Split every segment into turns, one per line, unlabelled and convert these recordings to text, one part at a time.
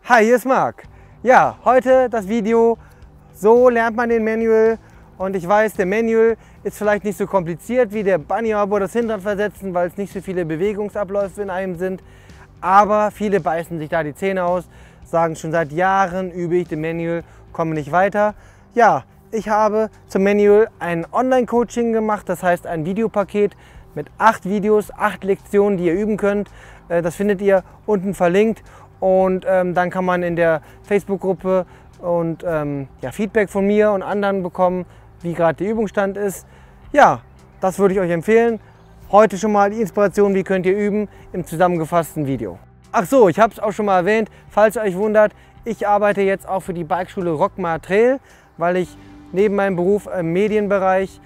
Hi, hier ist Marc. Ja, heute das Video, so lernt man den Manual. Und ich weiß, der Manual ist vielleicht nicht so kompliziert wie der Bunny Hop oder das Hinterrad versetzen, weil es nicht so viele Bewegungsabläufe in einem sind. Aber viele beißen sich da die Zähne aus, sagen schon seit Jahren übe ich den Manual, komme nicht weiter. Ja, ich habe zum Manual ein Online-Coaching gemacht, das heißt ein Videopaket mit 8 Videos, 8 Lektionen, die ihr üben könnt. Das findet ihr unten verlinkt. Und dann kann man in der Facebook-Gruppe und Feedback von mir und anderen bekommen, wie gerade der Übungsstand ist. Ja, das würde ich euch empfehlen. Heute schon mal die Inspiration, wie könnt ihr üben, im zusammengefassten Video. Ach so, ich habe es auch schon mal erwähnt, falls ihr euch wundert, ich arbeite jetzt auch für die Bikeschule Rockmar Trail, weil ich neben meinem Beruf im Medienbereich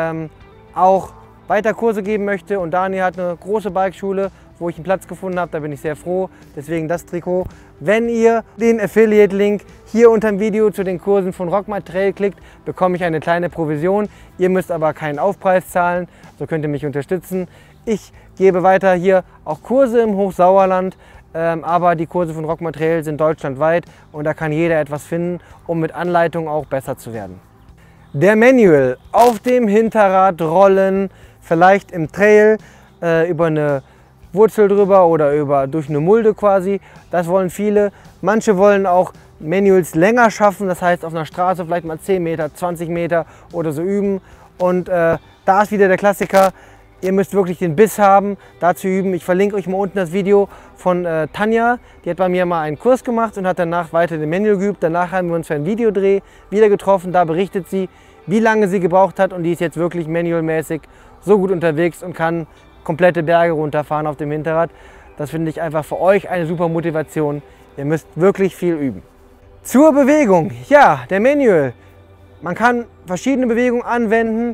auch weiter Kurse geben möchte. Und Daniel hat eine große Bikeschule, wo ich einen Platz gefunden habe, da bin ich sehr froh, deswegen das Trikot. Wenn ihr den Affiliate-Link hier unter dem Video zu den Kursen von Rockmar Trail klickt, bekomme ich eine kleine Provision. Ihr müsst aber keinen Aufpreis zahlen, so könnt ihr mich unterstützen. Ich gebe weiter hier auch Kurse im Hochsauerland, aber die Kurse von Rockmar Trail sind deutschlandweit und da kann jeder etwas finden, um mit Anleitung auch besser zu werden. Der Manual auf dem Hinterrad rollen, vielleicht im Trail über eine Wurzel drüber oder durch eine Mulde quasi. Das wollen viele. Manche wollen auch Manuals länger schaffen, das heißt auf einer Straße vielleicht mal 10 Meter, 20 Meter oder so üben. Und da ist wieder der Klassiker, ihr müsst wirklich den Biss haben, da zu üben. Ich verlinke euch mal unten das Video von Tanja, die hat bei mir mal einen Kurs gemacht und hat danach weiter den Manual geübt. Danach haben wir uns für einen Videodreh wieder getroffen, da berichtet sie, wie lange sie gebraucht hat und die ist jetzt wirklich manualmäßig so gut unterwegs und kann komplette Berge runterfahren auf dem Hinterrad. Das finde ich einfach für euch eine super Motivation. Ihr müsst wirklich viel üben. Zur Bewegung. Ja, der Manual. Man kann verschiedene Bewegungen anwenden.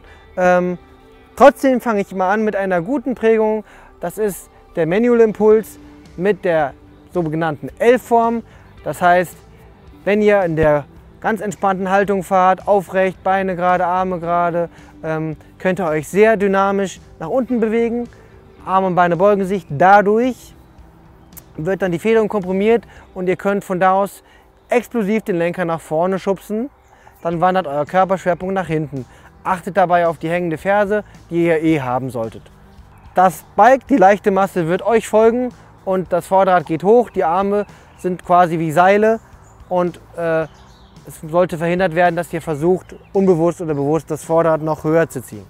Trotzdem fange ich mal an mit einer guten Prägung. Das ist der Manual Impuls mit der sogenannten L-Form. Das heißt, wenn ihr in der ganz entspannten Haltung fahrt, aufrecht, Beine gerade, Arme gerade, könnt ihr euch sehr dynamisch nach unten bewegen. Arme und Beine beugen sich. Dadurch wird dann die Federung komprimiert und ihr könnt von da aus explosiv den Lenker nach vorne schubsen. Dann wandert euer Körperschwerpunkt nach hinten. Achtet dabei auf die hängende Ferse, die ihr eh haben solltet. Das Bike, die leichte Masse, wird euch folgen und das Vorderrad geht hoch. Die Arme sind quasi wie Seile und es sollte verhindert werden, dass ihr versucht, unbewusst oder bewusst das Vorderrad noch höher zu ziehen.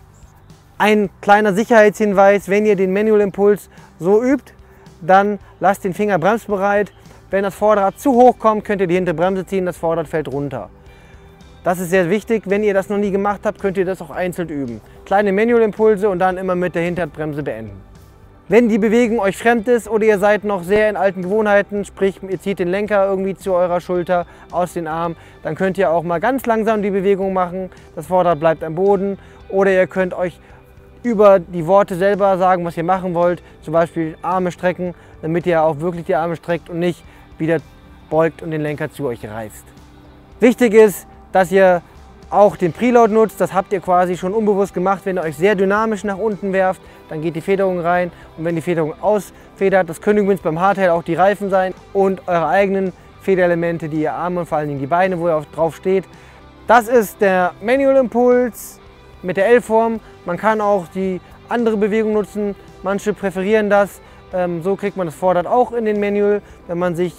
Ein kleiner Sicherheitshinweis, wenn ihr den Manual Impuls so übt, dann lasst den Finger bremsbereit. Wenn das Vorderrad zu hoch kommt, könnt ihr die hintere Bremse ziehen, das Vorderrad fällt runter. Das ist sehr wichtig, wenn ihr das noch nie gemacht habt, könnt ihr das auch einzeln üben. Kleine Manual Impulse und dann immer mit der Hinterradbremse beenden. Wenn die Bewegung euch fremd ist oder ihr seid noch sehr in alten Gewohnheiten, sprich ihr zieht den Lenker irgendwie zu eurer Schulter aus den Armen, dann könnt ihr auch mal ganz langsam die Bewegung machen, das Vorderrad bleibt am Boden. Oder ihr könnt euch über die Worte selber sagen, was ihr machen wollt, zum Beispiel Arme strecken, damit ihr auch wirklich die Arme streckt und nicht wieder beugt und den Lenker zu euch reißt. Wichtig ist, dass ihr auch den Preload nutzt, das habt ihr quasi schon unbewusst gemacht, wenn ihr euch sehr dynamisch nach unten werft, dann geht die Federung rein und wenn die Federung ausfedert, das können übrigens beim Hardtail auch die Reifen sein und eure eigenen Federelemente, die ihr Arme und vor allen Dingen die Beine, wo ihr drauf steht. Das ist der Manual Impuls mit der L-Form. Man kann auch die andere Bewegung nutzen, manche präferieren das. So kriegt man das Vorderrad auch in den Manual, wenn man sich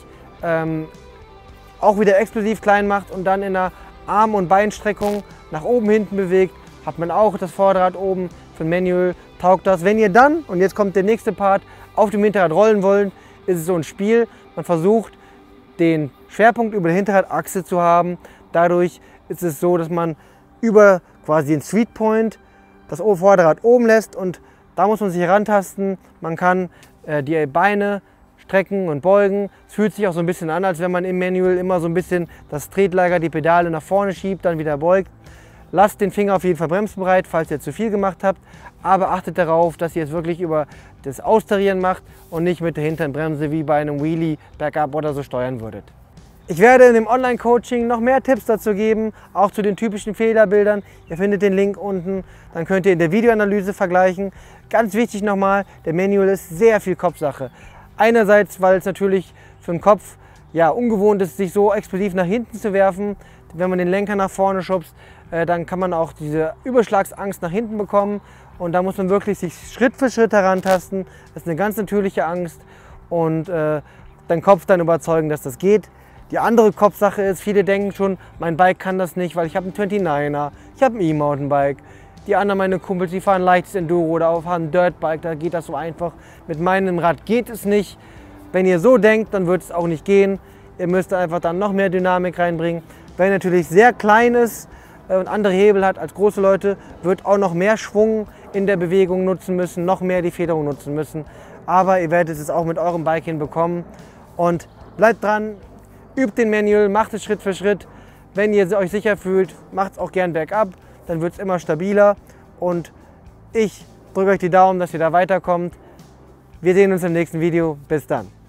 auch wieder explosiv klein macht und dann in einer Arm- und Beinstreckung nach oben hinten bewegt, hat man auch das Vorderrad oben. Für ein Manual taugt das. Wenn ihr dann, und jetzt kommt der nächste Part, auf dem Hinterrad rollen wollt, ist es so ein Spiel. Man versucht, den Schwerpunkt über der Hinterradachse zu haben. Dadurch ist es so, dass man über quasi den Sweet Point das Vorderrad oben lässt und da muss man sich herantasten. Man kann die Beine strecken und beugen. Es fühlt sich auch so ein bisschen an, als wenn man im Manual immer so ein bisschen das Tretlager, die Pedale nach vorne schiebt, dann wieder beugt. Lasst den Finger auf jeden Fall bremsbereit, falls ihr zu viel gemacht habt. Aber achtet darauf, dass ihr es wirklich über das Austarieren macht und nicht mit der hinteren Bremse wie bei einem Wheelie, Backup oder so steuern würdet. Ich werde in dem Online-Coaching noch mehr Tipps dazu geben, auch zu den typischen Fehlerbildern. Ihr findet den Link unten, dann könnt ihr in der Videoanalyse vergleichen. Ganz wichtig nochmal, der Manual ist sehr viel Kopfsache. Einerseits, weil es natürlich für den Kopf ja, ungewohnt ist, sich so explosiv nach hinten zu werfen. Wenn man den Lenker nach vorne schubst, dann kann man auch diese Überschlagsangst nach hinten bekommen. Und da muss man wirklich sich Schritt für Schritt herantasten. Das ist eine ganz natürliche Angst. Und deinen Kopf dann überzeugen, dass das geht. Die andere Kopfsache ist, viele denken schon, mein Bike kann das nicht, weil ich habe einen 29er, ich habe ein E-Mountainbike. Die anderen, meine Kumpels, die fahren leichtes Enduro oder fahren ein Dirtbike, da geht das so einfach. Mit meinem Rad geht es nicht. Wenn ihr so denkt, dann wird es auch nicht gehen. Ihr müsst einfach dann noch mehr Dynamik reinbringen. Wer natürlich sehr klein ist und andere Hebel hat als große Leute, wird auch noch mehr Schwung in der Bewegung nutzen müssen, noch mehr die Federung nutzen müssen. Aber ihr werdet es auch mit eurem Bike hinbekommen. Und bleibt dran, übt den Manual, macht es Schritt für Schritt. Wenn ihr euch sicher fühlt, macht es auch gern bergab, dann wird es immer stabiler. Und ich drücke euch die Daumen, dass ihr da weiterkommt. Wir sehen uns im nächsten Video. Bis dann.